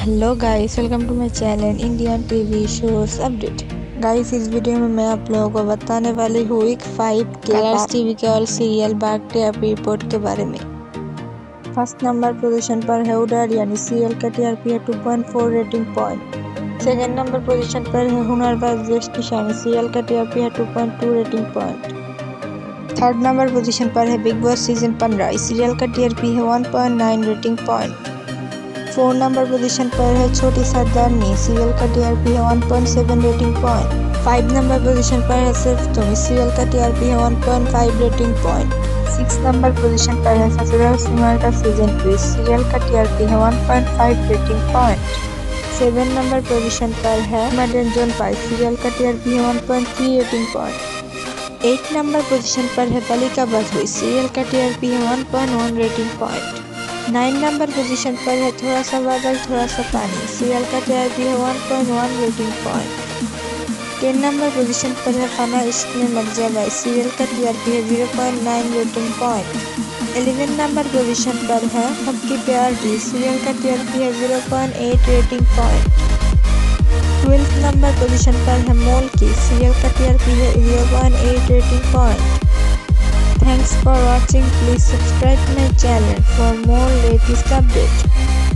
Hello guys, welcome to my channel Indian TV shows update. Guys, इस वीडियो में मैं आप लोगों को बताने वाली हूँ एक 5 के कलर्स टीवी के और सीरियल भाग टीआरपी रिपोर्ट के बारे में। फर्स्ट नंबर पोजीशन पर है उड़ान यानी सीरियल का टीआरपी है 2.4 rating point. Second number position पर है हुनरबाज ज्येष्ठ यानी सीरियल का टीआरपी है 2.2 rating point. Third number position पर है बिग बॉस सीजन 15, इस सीरियल का टीआरपी है 1.9 रेटिंग पॉइंट। 4 नंबर पोजीशन पर है छोटी सरदारनी, सीरियल का टीआरपी है 1.7 रेटिंग पॉइंट। 5 नंबर पोजीशन पर है सिर्फ तुम, इस सीरियल का टीआरपी है 1.5 रेटिंग पॉइंट। 6 नंबर पोजीशन पर है ससुराल सिमर का सीजन 2, इस सीरियल का टीआरपी है 1.5 रेटिंग पॉइंट। 7 नंबर पोजीशन पर है मदन जोन पाई, सीरियल का टीआरपी है 1.3 रेटिंग पॉइंट। 8 नंबर पोजीशन पर है बालिका बधू, इस सीरियल का टीआरपी है 1.1 रेटिंग पॉइंट। 9 नंबर पोजीशन पर है थोड़ा सा बादल थोड़ा सा पानी, सीरियल का टीआरपी है 1.1 रेटिंग पॉइंट। 10 नंबर पोजीशन पर है खाना इश्क में मर जाए, सीरियल का टीआरपी है 0.9 रेटिंग पॉइंट। 11 नंबर पोजीशन पर है सबकी प्यार दी, सीरियल का टीआरपी है 0.8 रेटिंग पॉइंट। 12 नंबर पोजीशन पर है मोल की, सीरियल का टीआरपी है 0.8 rating point. Thanks for watching. Please subscribe my channel for more latest updates.